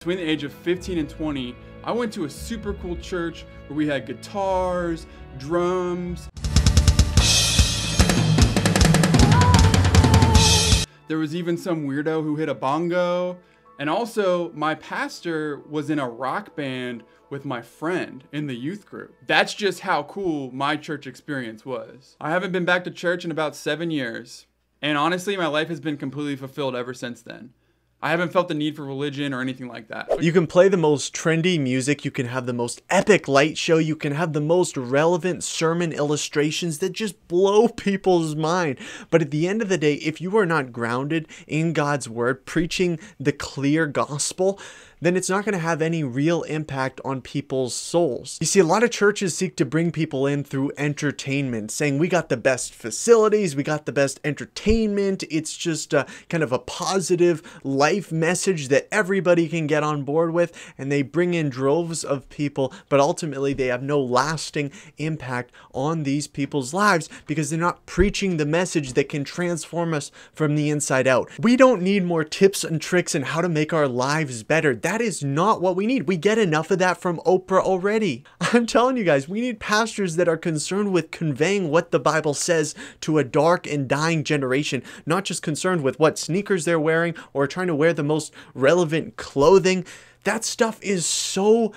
Between the age of 15 and 20, I went to a super cool church where we had guitars, drums. There was even some weirdo who hit a bongo. And also, my pastor was in a rock band with my friend in the youth group. That's just how cool my church experience was. I haven't been back to church in about 7 years. And honestly, my life has been completely fulfilled ever since then. I haven't felt the need for religion or anything like that. You can play the most trendy music, you can have the most epic light show, you can have the most relevant sermon illustrations that just blow people's mind. But at the end of the day, if you are not grounded in God's word, preaching the clear gospel, then it's not going to have any real impact on people's souls. You see, a lot of churches seek to bring people in through entertainment, saying we got the best facilities, we got the best entertainment. It's just kind of a positive life message that everybody can get on board with, and they bring in droves of people, but ultimately they have no lasting impact on these people's lives because they're not preaching the message that can transform us from the inside out. We don't need more tips and tricks on how to make our lives better. That is not what we need. We get enough of that from Oprah already. I'm telling you guys, we need pastors that are concerned with conveying what the Bible says to a dark and dying generation, not just concerned with what sneakers they're wearing or trying to wear the most relevant clothing. That stuff is so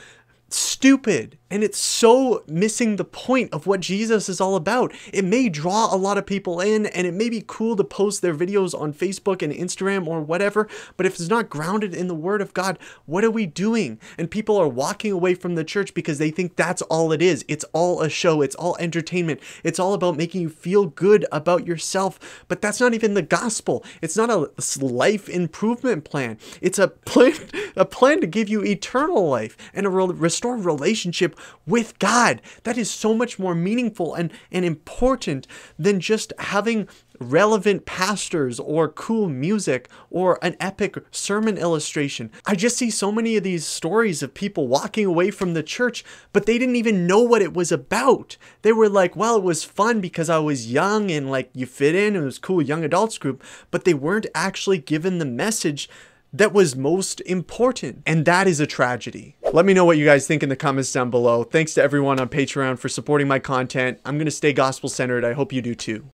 stupid, and it's so missing the point of what Jesus is all about. It may draw a lot of people in, and it may be cool to post their videos on Facebook and Instagram or whatever, but if it's not grounded in the Word of God, what are we doing? And people are walking away from the church because they think that's all it is. It's all a show. It's all entertainment. It's all about making you feel good about yourself, but that's not even the gospel. It's not a life improvement plan. It's a plan to give you eternal life and a restore relationship with God. That is so much more meaningful and important than just having relevant pastors or cool music or an epic sermon illustration. I just see so many of these stories of people walking away from the church, but they didn't even know what it was about. They were like, well, it was fun because I was young and like you fit in, it was cool young adults group, but they weren't actually given the message that was most important. And that is a tragedy. Let me know what you guys think in the comments down below. Thanks to everyone on Patreon for supporting my content. I'm going to stay gospel centered. I hope you do too.